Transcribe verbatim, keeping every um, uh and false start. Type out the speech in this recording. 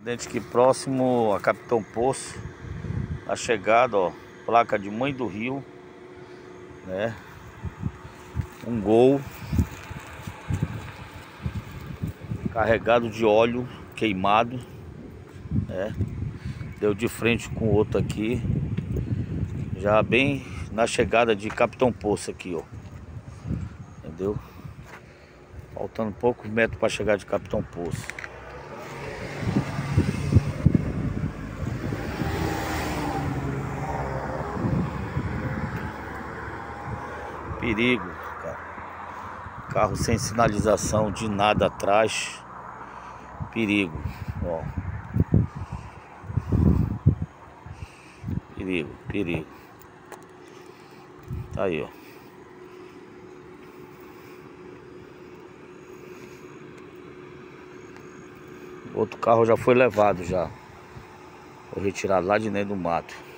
Acidente aqui próximo a Capitão Poço. A chegada, ó, placa de Mãe do Rio, né? Um Gol carregado de óleo queimado, né? Deu de frente com o outro aqui, já bem na chegada de Capitão Poço aqui, ó. Entendeu? Faltando poucos metros para chegar de Capitão Poço. Perigo, cara. Carro sem sinalização de nada atrás. Perigo, ó. Perigo, perigo. Tá aí, ó. Outro carro já foi levado já. Foi retirado lá de dentro do mato.